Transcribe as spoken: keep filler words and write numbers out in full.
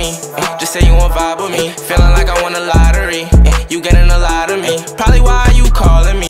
me. Just say you want vibe with me. Feeling like I won a lottery. You getting a lot of me. Probably why you calling me.